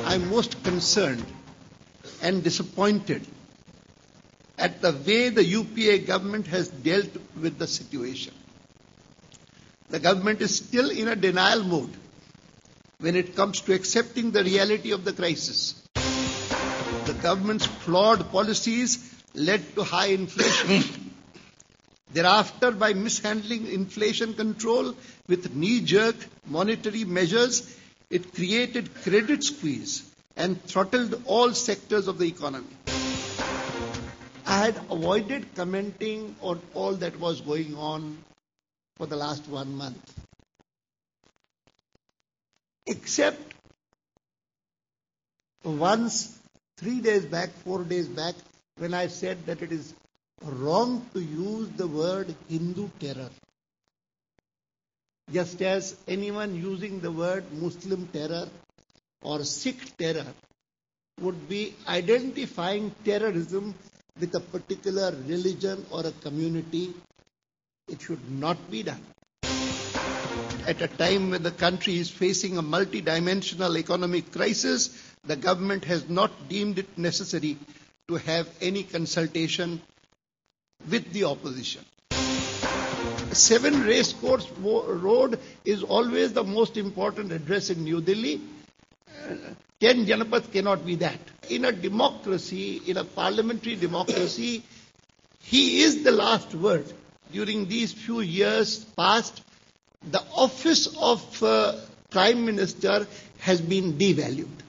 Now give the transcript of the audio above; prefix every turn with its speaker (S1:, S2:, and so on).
S1: I'm most concerned and disappointed at the way the UPA government has dealt with the situation. The government is still in a denial mode when it comes to accepting the reality of the crisis. The government's flawed policies led to high inflation. Thereafter, by mishandling inflation control with knee-jerk monetary measures, it created credit squeeze and throttled all sectors of the economy. I had avoided commenting on all that was going on for the last 1 month, except once 3 days back, 4 days back, when I said that it is wrong to use the word Hindu terror. Just as anyone using the word Muslim terror or Sikh terror would be identifying terrorism with a particular religion or a community, it should not be done. At a time when the country is facing a multidimensional economic crisis, the government has not deemed it necessary to have any consultation with the opposition. 7 Racecourse Road is always the most important address in New Delhi. 10 Janapath cannot be that. In a democracy, in a parliamentary democracy, he is the last word. During these few years past, the office of Prime Minister has been devalued.